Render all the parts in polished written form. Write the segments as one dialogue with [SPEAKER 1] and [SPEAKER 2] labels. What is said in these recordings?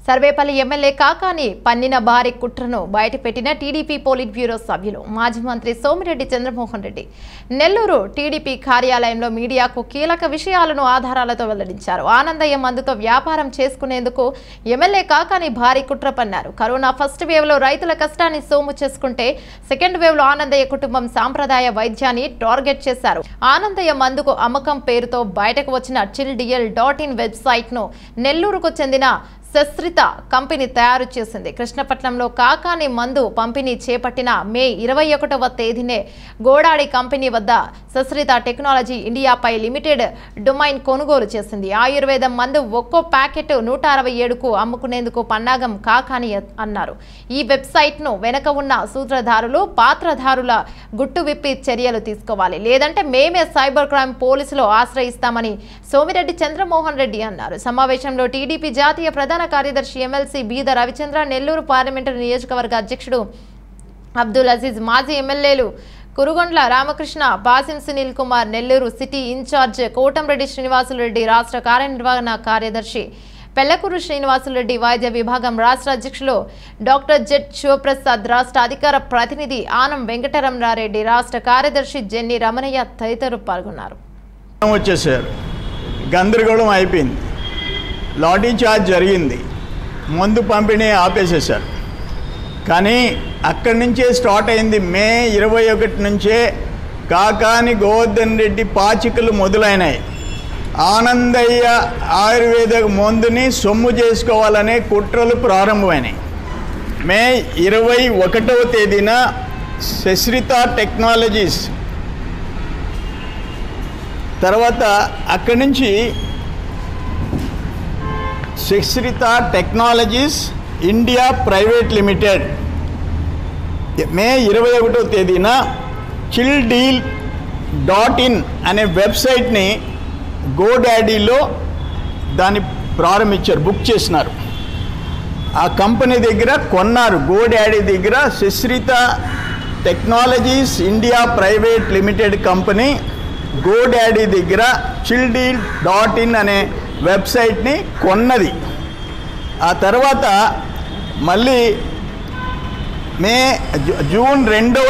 [SPEAKER 1] Sarvepalli MLA Kakani పన్నిన భారీ కుట్రను బయటపెట్టిన TDP polit bureau సభ్యులు మాజీ మంత్రి సోమిరెడ్డి చంద్రమోహన్ రెడ్డి నెల్లూరు టీడీపీ కార్యాలయంలో మీడియాకు కీలక విషయాలను ఆధారాలతో వెల్లడించారు. ఆనందయ్య మందుతో వ్యాపారం చేసుకునేందుకు ఎమ్మెల్యే కాకాని భారీ కుట్ర పన్నారు. కరోనా ఫస్ట్ వేవ్ లో రైతుల కష్టాన్ని సోము చేసుకుంటే సెకండ్ వేవ్ లో ఆనందయ్య కుటుంబం సాంప్రదాయ వైద్యాన్ని టార్గెట్ చేశారు. ఆనందయ్య మందుకు అమ్మకం పేరుతో బయటకు వచ్చిన chilldl.in వెబ్సైట్ ను నెల్లూరుకు చెందిన సశ్రిత కంపెనీ తయారు చేసింది. కృష్ణపట్నంలో కాకాని మందు పంపిణీ చేపట్టిన మే 21వ తేదీనే గోడాడి కంపెనీ వద్ద సశ్రిత టెక్నాలజీ ఇండియాపై లిమిటెడ్ డొమైన్ కొనుగోలు చేసింది. ఆయుర్వేదం మందు ఒక్కో ప్యాకెట్ 167కు అమ్ముకునేందుకు పన్నాగం కాకాని అన్నారు. ఈ వెబ్సైట్ ను వెనక ఉన్న సూత్రధారులు పాత్రధారుల గుట్టు విప్పి చర్యలు తీసుకోవాలి, లేదంటే మేమే సైబర్ క్రైమ్ పోలీసులు ఆశ్రయిస్తామని సోమిరెడ్డి చంద్రమోహన్ రెడ్డి అన్నారు. సమావేశంలో టీడీపీ జాతీయ ప్రధాన కార్యదర్శి ఎమ్మెల్సీ బీద రవిచంద్ర, నెల్లూరు పార్లమెంటరీ నియోజకవర్గ అధ్యక్షుడు అబ్దుల్ అజీజ్, మాజీ ఎమ్మెల్యేలు కురుగొండ్ల రామకృష్ణ, బాసిం సునీల్ కుమార్, నెల్లూరు సిటీ ఇన్ఛార్జ్ కోటంరెడ్డి శ్రీనివాసులరెడ్డి, రాష్ట్ర కార్యనిర్వహణ కార్యదర్శి పెళ్లకూరు శ్రీనివాసులరెడ్డి, వైద్య విభాగం రాష్ట్ర అధ్యక్షులు డాక్టర్ జెడ్ శివప్రసాద్, రాష్ట్ర అధికార ప్రతినిధి ఆనం వెంకటరమణారెడ్డి, రాష్ట్ర కార్యదర్శి జెన్ని రమణయ్య తదితరులు పాల్గొన్నారు.
[SPEAKER 2] గందరగోళం అయిపోయింది, లాఠీ చార్జ్ జరిగింది, మందు పంపిణీ ఆపేసేశారు. కానీ అక్కడి నుంచే స్టార్ట్ అయింది. మే 21 నుంచే కాకాని గోవర్ధన్ రెడ్డి పాచికలు మొదలైనాయి. ఆనందయ్య ఆయుర్వేద మందుని సొమ్ము చేసుకోవాలనే కుట్రలు ప్రారంభమైనాయి. మే 21వ తేదీన సశ్రిత టెక్నాలజీస్ తర్వాత అక్కడి నుంచి Sasrita technologies India private limited May 21వ తేదీన chilldl.in అనే వెబ్సైట్ని గోడాడీలో దాన్ని ప్రారంభించారు, బుక్ చేసినారు. ఆ కంపెనీ దగ్గర కొన్నారు. గోడాడీ దగ్గర Sasrita technologies India private limited company GoDaddy దగ్గర chilldl.in అనే వెబ్సైట్ని కొన్నది. ఆ తర్వాత మళ్ళీ జూన్ 2వ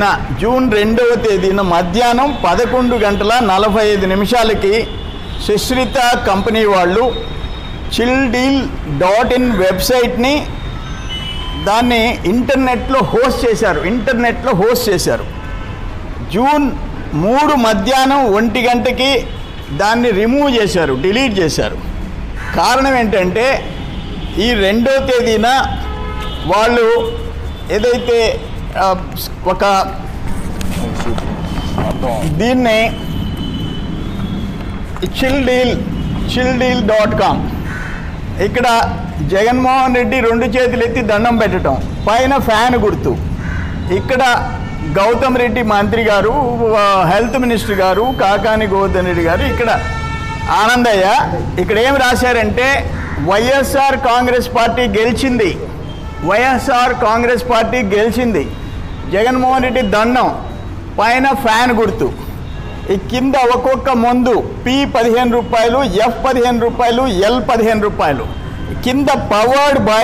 [SPEAKER 2] తేదీన మధ్యాహ్నం 11:45 సశ్రిత కంపెనీ వాళ్ళు chilldl.in వెబ్సైట్ని దాన్ని ఇంటర్నెట్లో హోస్ట్ చేశారు. జూన్ 3 మధ్యాహ్నం 1 గంటకి దాన్ని రిమూవ్ చేశారు, డిలీట్ చేశారు. కారణం ఏంటంటే ఈ 2వ తేదీన వాళ్ళు ఏదైతే ఒక దీన్ని chilldl.com ఇక్కడ జగన్మోహన్ రెడ్డి 2 చేతులు ఎత్తి దండం పెట్టడం, పైన ఫ్యాన్ గుర్తు, ఇక్కడ గౌతమ్ రెడ్డి మంత్రి గారు, హెల్త్ మినిస్టర్ గారు, కాకాని గోవర్ధన్ రెడ్డి గారు, ఇక్కడ ఆనందయ్య. ఇక్కడ ఏం రాశారంటే వైఎస్ఆర్ కాంగ్రెస్ పార్టీ గెలిచింది, జగన్మోహన్ రెడ్డి దండం, పైన ఫ్యాన్ గుర్తు, ఈ కింద ఒక్కొక్క మందు P15 రూపాయలు, F15 రూపాయలు, L15 కింద పవర్డ్ బై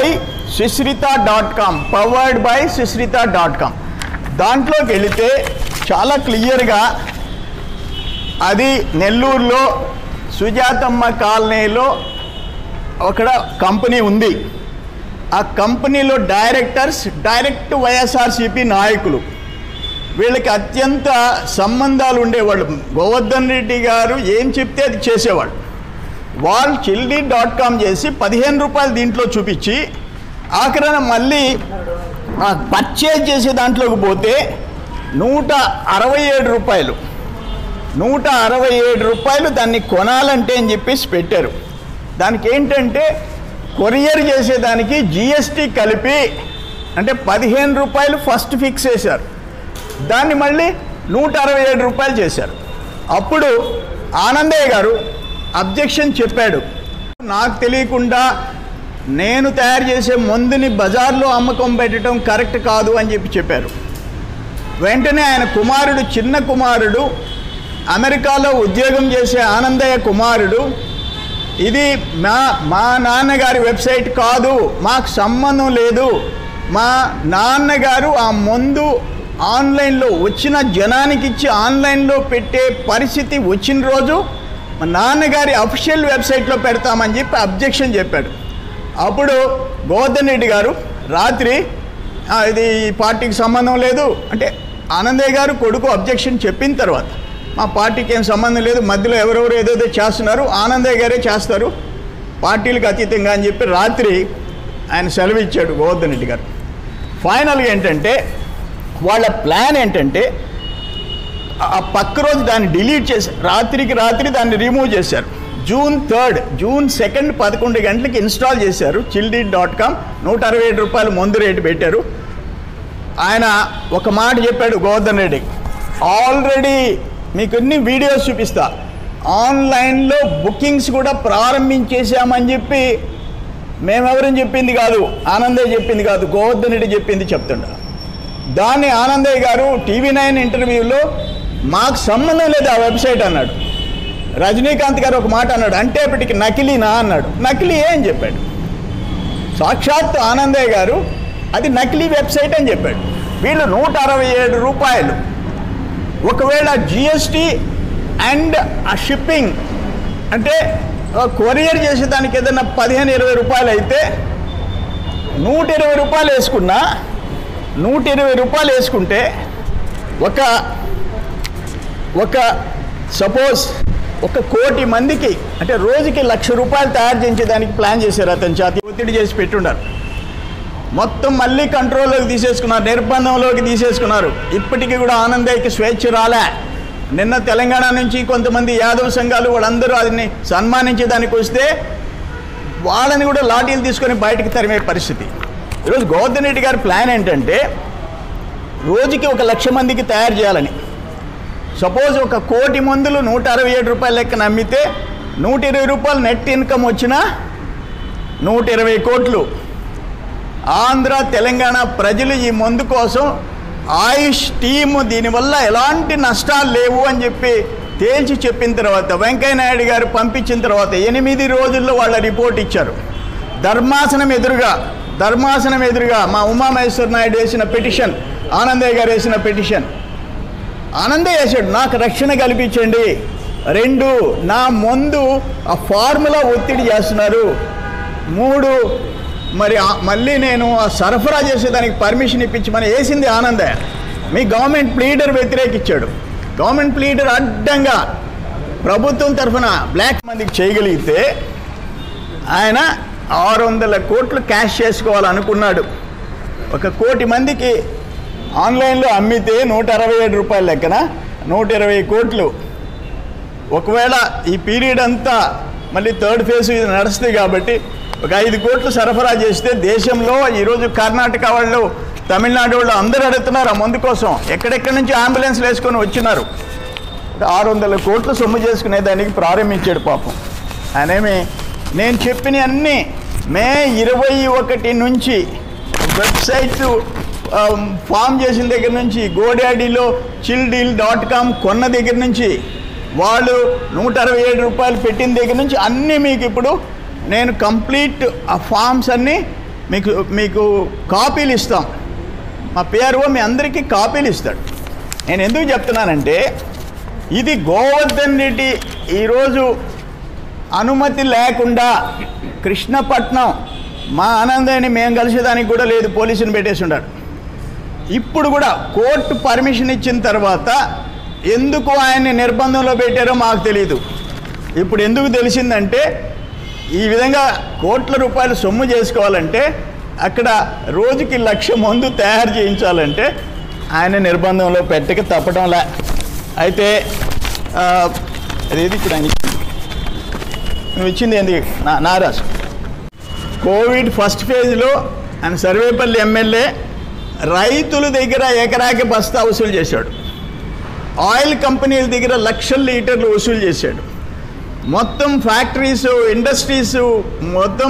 [SPEAKER 2] సుశ్రిత.com దాంట్లోకి వెళితే చాలా క్లియర్గా అది నెల్లూరులో సుజాతమ్మ కాలనీలో ఒక కంపెనీ ఉంది. ఆ కంపెనీలో డైరెక్ట్ వైఎస్ఆర్సీపీ నాయకులు, వీళ్ళకి అత్యంత సంబంధాలు ఉండేవాళ్ళు. గోవర్ధన్ రెడ్డి గారు ఏం చెప్తే అది చేసేవాళ్ళు. వాళ్ళు chilldl.com చేసి 15 రూపాయలు దీంట్లో చూపించి ఆఖరణ మళ్ళీ పర్చేజ్ చేసే దాంట్లోకి పోతే 167 రూపాయలు దాన్ని కొనాలంటే అని చెప్పేసి పెట్టారు. దానికి ఏంటంటే కొరియర్ చేసేదానికి GST కలిపి అంటే 15 రూపాయలు ఫస్ట్ ఫిక్స్ చేశారు, దాన్ని మళ్ళీ 167 రూపాయలు చేశారు. అప్పుడు ఆనందయ్య గారు అబ్జెక్షన్ చెప్పాడు. నాకు తెలియకుండా నేను తయారు చేసే మందుని బజార్లో అమ్మకం పెట్టడం కరెక్ట్ కాదు అని చెప్పారు. వెంటనే ఆయన చిన్న కుమారుడు, అమెరికాలో ఉద్యోగం చేసే ఆనందయ్య కుమారుడు ఇది మా నాన్నగారి వెబ్సైట్ కాదు, మాకు సంబంధం లేదు. మా నాన్నగారు ఆ మందు ఆన్లైన్లో వచ్చిన జనానికి ఇచ్చి ఆన్లైన్లో పెట్టే పరిస్థితి వచ్చిన రోజు మా నాన్నగారి అఫీషియల్ వెబ్సైట్లో పెడతామని చెప్పి అబ్జెక్షన్ చెప్పాడు. అప్పుడు గోవర్ధన్ రెడ్డి గారు రాత్రి ఇది పార్టీకి సంబంధం లేదు అంటే, ఆనందయ్య గారు కొడుకు అబ్జెక్షన్ చెప్పిన తర్వాత మా పార్టీకి ఏం సంబంధం లేదు, మధ్యలో ఎవరెవరు ఏదైతే చేస్తున్నారు ఆనందయ్య గారే చేస్తారు పార్టీలకు అతీతంగా అని చెప్పి రాత్రి ఆయన సెలవు ఇచ్చాడు గోవర్ధన్ రెడ్డి గారు. ఫైనల్గా ఏంటంటే వాళ్ళ ప్లాన్ ఏంటంటే ఆ పక్క రోజు దాన్ని డిలీట్ చేసి రాత్రికి రాత్రి దాన్ని రిమూవ్ చేశారు. June 3, June 2 11 గంటలకి ఇన్స్టాల్ చేశారు chilldeed.com. 167 రూపాయలు ముందు రేటు పెట్టారు. ఆయన ఒక మాట చెప్పాడు గోవర్ధన్ రెడ్డి, ఆల్రెడీ మీకు అన్ని వీడియోస్ చూపిస్తా, ఆన్లైన్లో బుకింగ్స్ కూడా ప్రారంభించేసామని చెప్పి మేమెవరని చెప్పింది కాదు, ఆనందయ్య చెప్పింది కాదు, గోవర్ధన్ రెడ్డి చెప్పింది చెప్తుండ. దాన్ని ఆనందయ్య గారు TV9 ఇంటర్వ్యూలో మాకు సంబంధం లేదు ఆ వెబ్సైట్ అన్నాడు. రజనీకాంత్ గారు ఒక మాట అన్నాడు, అంటే ఇప్పటికి నకిలీనా అన్నాడు. నకిలీ అని చెప్పాడు. సాక్షాత్ ఆనందయ్య గారు అది నకిలీ వెబ్సైట్ అని చెప్పాడు. వీళ్ళు 167 రూపాయలు, ఒకవేళ GST అండ్ ఆ షిప్పింగ్ అంటే కొరియర్ చేసేదానికి ఏదైనా 15-20 రూపాయలు అయితే 120 రూపాయలు వేసుకున్నా, 120 రూపాయలు వేసుకుంటే ఒక సపోజ్ 1 కోటి మందికి అంటే రోజుకి 1,00,000 రూపాయలు తయారు చేయించేదానికి ప్లాన్ చేశారు. అతని చేతి ఒత్తిడి చేసి పెట్టున్నారు. మొత్తం మళ్ళీ కంట్రోల్లోకి తీసేసుకున్నారు, నిర్బంధంలోకి తీసేసుకున్నారు. ఇప్పటికీ కూడా ఆనందయ్యకి స్వేచ్ఛ రాలే. నిన్న తెలంగాణ నుంచి కొంతమంది యాదవ్ సంఘాలు వాళ్ళందరూ అదిని సన్మానించేదానికి వస్తే వాళ్ళని కూడా లాఠీలు తీసుకొని బయటికి తరిమే పరిస్థితి. ఈరోజు గోవర్ధన్ రెడ్డి గారి ప్లాన్ ఏంటంటే రోజుకి 1,00,000 మందికి తయారు చేయాలని. సపోజ్ 1 కోటి మందులు 167 రూపాయల లెక్కన అమ్మితే 120 రూపాయలు నెట్ ఇన్కమ్ వచ్చినా 120 కోట్లు. ఆంధ్ర తెలంగాణ ప్రజలు ఈ మందు కోసం ఆయుష్ టీము దీనివల్ల ఎలాంటి నష్టాలు లేవు అని చెప్పి తేల్చి చెప్పిన తర్వాత వెంకయ్యనాయుడు గారు పంపించిన తర్వాత 8 రోజుల్లో వాళ్ళ రిపోర్ట్ ఇచ్చారు. ధర్మాసనం ఎదురుగా మా ఉమామహేశ్వర నాయుడు వేసిన పిటిషన్, ఆనందయ్య గారు వేసిన పిటిషన్, ఆనందయ్య వేసాడు, నాకు రక్షణ కల్పించండి. 2, నా ముందు ఆ ఫార్ములా ఒత్తిడి చేస్తున్నారు. 3, మళ్ళీ నేను సరఫరా చేసేదానికి పర్మిషన్ ఇప్పించమని వేసింది ఆనందయ్య. మీ గవర్నమెంట్ ప్లీడర్ వ్యతిరేకించాడు. గవర్నమెంట్ ప్లీడర్ అడ్డంగా ప్రభుత్వం తరఫున బ్లాక్ మందికి చేయగలిగితే ఆయన 600 కోట్లు క్యాష్ చేసుకోవాలనుకున్నాడు. 1 కోటి మందికి ఆన్లైన్లో అమ్మితే 167 రూపాయల లెక్కన 120 కోట్లు. ఒకవేళ ఈ పీరియడ్ అంతా మళ్ళీ 3rd ఫేజ్ ఇది నడుస్తుంది కాబట్టి 5 కోట్లు సరఫరా చేస్తే దేశంలో ఈరోజు కర్ణాటక వాళ్ళు, తమిళనాడు వాళ్ళు అందరూ అడుగుతున్నారు ఆ మందు కోసం. ఎక్కడెక్కడి నుంచి అంబులెన్స్లు వేసుకొని వచ్చినారు. 600 కోట్లు సొమ్ము చేసుకునే దానికి ప్రారంభించాడు పాపం. ఆయనేమి నేను చెప్పిన అన్నీ మే 21 నుంచి వెబ్సైట్ ఫామ్ చేసిన దగ్గర నుంచి, గోడాడీలో chilldeed.com కొన్న దగ్గర నుంచి, వాళ్ళు 167 రూపాయలు పెట్టిన దగ్గర నుంచి అన్నీ మీకు ఇప్పుడు నేను కంప్లీట్ ఆ ఫామ్స్ అన్నీ మీకు కాపీలు ఇస్తాం. మా PRO మీ అందరికీ కాపీలు ఇస్తాడు. నేను ఎందుకు చెప్తున్నానంటే ఇది గోవర్ధన్ రెడ్డి ఈరోజు అనుమతి లేకుండా కృష్ణపట్నం మా ఆనందాన్ని మేము కలిసేదానికి కూడా లేదు, పోలీసుని పెట్టేసి ఉన్నాడు. ఇప్పుడు కూడా కోర్టు పర్మిషన్ ఇచ్చిన తర్వాత ఎందుకు ఆయన్ని నిర్బంధంలో పెట్టారో మాకు తెలియదు. ఇప్పుడు ఎందుకు తెలిసిందంటే ఈ విధంగా కోట్ల రూపాయలు సొమ్ము చేసుకోవాలంటే అక్కడ రోజుకి 1,00,000 మందు తయారు చేయించాలంటే ఆయన నిర్బంధంలో పెట్టక తప్పడంలా. అయితే అదేది ఇప్పుడు ఆయన నువ్వు ఇచ్చింది ఏంది నారాజు కోవిడ్ ఫస్ట్ ఫేజ్లో ఆయన సర్వేపల్లి ఎమ్మెల్యే రైతుల దగ్గర ఎకరాకి బస్తా వసూలు చేశాడు. ఆయిల్ కంపెనీల దగ్గర 1,00,000 లీటర్లు వసూలు చేశాడు. మొత్తం ఫ్యాక్టరీసు, ఇండస్ట్రీసు మొత్తం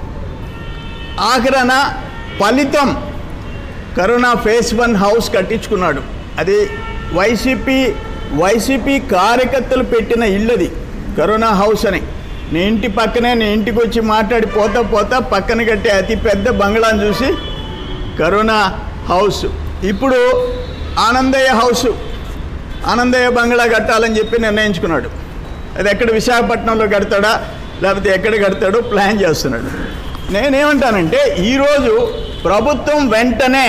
[SPEAKER 2] ఆఖరణ ఫలితం కరోనా ఫేజ్ 1 హౌస్ కట్టించుకున్నాడు. అది వైసీపీ కార్యకర్తలు పెట్టిన ఇల్లది కరోనా హౌస్ అని. నీ ఇంటి పక్కనే నీ ఇంటికి వచ్చి మాట్లాడి పోతా పక్కన కట్టే అతి పెద్ద బంగ్లాను చూసి కరోనా హౌస్, ఇప్పుడు ఆనందయ్య హౌస్, ఆనందయ్య బంగ్లా కట్టాలని చెప్పి నిర్ణయించుకున్నాడు. అది ఎక్కడ విశాఖపట్నంలో కడతాడా లేకపోతే ఎక్కడ కడతాడో ప్లాన్ చేస్తున్నాడు. నేనేమంటానంటే ఈరోజు ప్రభుత్వం వెంటనే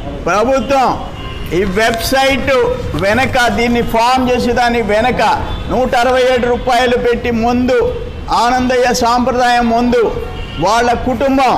[SPEAKER 2] ఈ వెబ్సైట్ వెనక దీన్ని ఫామ్ చేసి దాని వెనక 167 రూపాయలు పెట్టి ముందు ఆనందయ్య సాంప్రదాయం ముందు వాళ్ళ కుటుంబం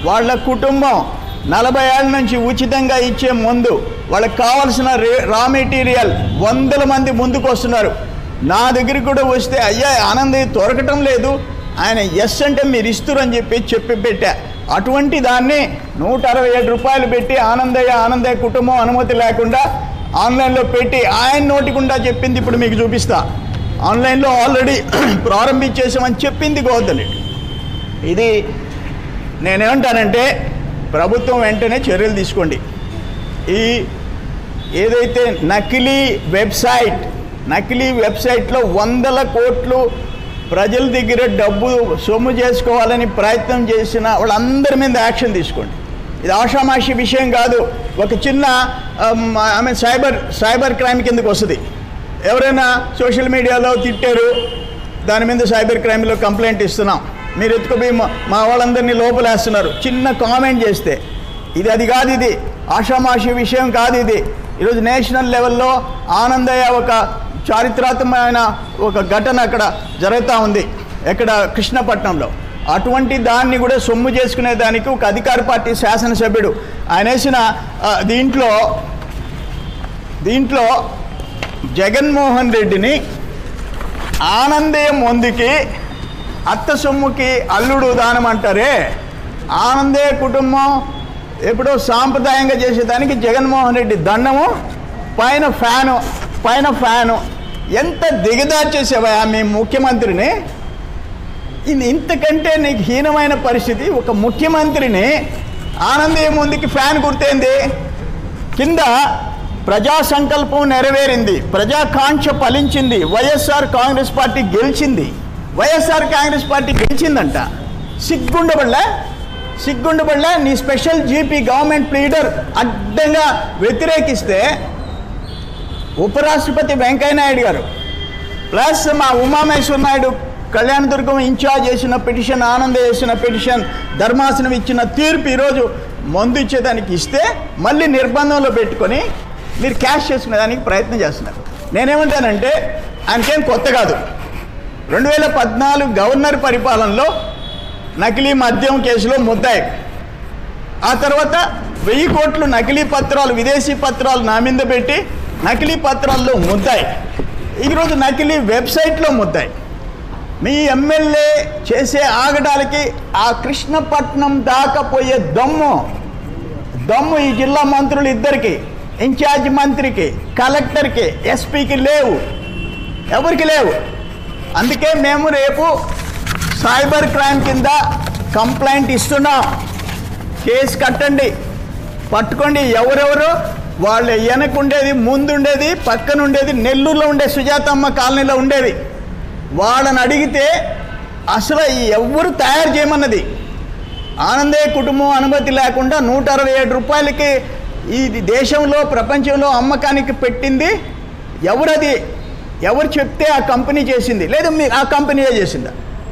[SPEAKER 2] 40 ఏళ్ళ నుంచి ఉచితంగా ఇచ్చే ముందు వాళ్ళకి కావాల్సిన రా మెటీరియల్ 100 మంది ముందుకు వస్తున్నారు. నా దగ్గరికి కూడా వస్తే అయ్యా ఆనందయ్య దొరకటం లేదు, ఆయన ఎస్ అంటే మీరు ఇస్తురు అని చెప్పి పెట్టా. అటువంటి దాన్ని 167 రూపాయలు పెట్టి ఆనందయ్య కుటుంబం అనుమతి లేకుండా ఆన్లైన్లో పెట్టి ఆయన నోటికుండా చెప్పింది ఇప్పుడు మీకు చూపిస్తా. ఆన్లైన్లో ఆల్రెడీ ప్రారంభించేసామని చెప్పింది గోదలి. ఇది నేనేమంటానంటే ప్రభుత్వం వెంటనే చర్యలు తీసుకోండి. ఈ ఏదైతే నకిలీ వెబ్సైట్లో 100 కోట్లు ప్రజల దగ్గర డబ్బు సొమ్ము చేసుకోవాలని ప్రయత్నం చేసిన వాళ్ళందరి మీద యాక్షన్ తీసుకోండి. ఇది ఆషామాషి విషయం కాదు. ఒక చిన్న సైబర్ క్రైమ్ కిందకు వస్తుంది. ఎవరైనా సోషల్ మీడియాలో తిట్టారు, దాని మీద సైబర్ క్రైమ్లో కంప్లైంట్ ఇస్తున్నాం, మీరు ఎత్తుకుపోయి మా వాళ్ళందరినీ లోపలేస్తున్నారు, చిన్న కామెంట్ చేస్తే అది కాదు, ఇది ఆషామాషి విషయం కాదు. ఇది ఈరోజు నేషనల్ లెవెల్లో ఆనందయ్య ఒక చారిత్రాత్మకమైన ఒక ఘటన అక్కడ జరుగుతూ ఉంది, ఎక్కడ కృష్ణపట్నంలో. అటువంటి దాన్ని కూడా సొమ్ము చేసుకునే దానికి ఒక అధికార పార్టీ శాసనసభ్యుడు ఆయన వేసిన దీంట్లో జగన్మోహన్ రెడ్డిని ఆనందయ్య ముందుకి అత్త సొమ్ముకి అల్లుడు దానం అంటారే, ఆనందయ్య కుటుంబం ఎప్పుడో సాంప్రదాయంగా చేసేదానికి జగన్మోహన్ రెడ్డి దండము, పైన ఫ్యాను ఎంత దిగదార్చేసావా మీ ముఖ్యమంత్రిని. ఇంతకంటే నీకు హీనమైన పరిస్థితి. ఒక ముఖ్యమంత్రిని ఆనందయ్య ముందుకి ఫ్యాన్ గుర్తయింది, కింద ప్రజా సంకల్పం నెరవేరింది, ప్రజాకాంక్ష ఫలించింది, వైఎస్ఆర్ కాంగ్రెస్ పార్టీ గెలిచిందంట. సిగ్గుండబడలే నీ స్పెషల్ జీపీ గవర్నమెంట్ లీడర్ అడ్డంగా వ్యతిరేకిస్తే ఉపరాష్ట్రపతి వెంకయ్యనాయుడు గారు ప్లస్ మా ఉమామహేశ్వర నాయుడు కళ్యాణదుర్గం ఇన్ఛార్జ్ చేసిన పిటిషన్, ఆనందయ్య చేసిన పిటిషన్, ధర్మాసనం ఇచ్చిన తీర్పు ఈరోజు మందు ఇచ్చేదానికి ఇస్తే మళ్ళీ నిర్బంధంలో పెట్టుకొని మీరు క్యాష్ చేసుకునేదానికి ప్రయత్నం చేస్తున్నారు. నేనేమంటానంటే ఆయనకేం కొత్త కాదు. 2014 గవర్నర్ పరిపాలనలో నకిలీ మద్యం కేసులో ముద్దాయి, ఆ తర్వాత 1000 కోట్లు నకిలీ పత్రాలు, విదేశీ పత్రాలు నా మీద పెట్టి నకిలీ పత్రాల్లో ముద్దాయి, ఈరోజు నకిలీ వెబ్సైట్లో ముద్దాయి. మీ ఎమ్మెల్యే చేసే ఆగడాలకి ఆ కృష్ణపట్నం దాకా పోయే దమ్ము ఈ జిల్లా మంత్రులు ఇద్దరికి, ఇన్ఛార్జ్ మంత్రికి, కలెక్టర్కి, ఎస్పీకి లేవు, ఎవరికి లేవు. అందుకే మేము రేపు సైబర్ క్రైమ్ కింద కంప్లైంట్ ఇస్తున్నాం. కేసు కట్టండి, పట్టుకోండి. ఎవరెవరు వాళ్ళు వెనకుండేది, ముందుండేది, పక్కనుండేది, నెల్లూరులో ఉండే సుజాతమ్మ కాలనీలో ఉండేది, వాళ్ళని అడిగితే అసలు ఎవరు తయారు చేయమన్నది. ఆనందయ్య కుటుంబం అనుమతి లేకుండా 167 రూపాయలకి ఈ దేశంలో ప్రపంచంలో అమ్మకానికి పెట్టింది ఎవరది? ఎవరు చెప్తే ఆ కంపెనీ చేసింది, లేదా మీరు ఆ కంపెనీయే చేసిందా?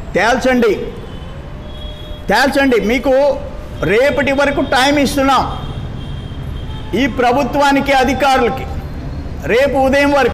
[SPEAKER 2] తేల్చండి. మీకు రేపటి వరకు టైం ఇస్తున్నాం ఈ ప్రభుత్వానికి, అధికారులకి. రేపు ఉదయం వరకు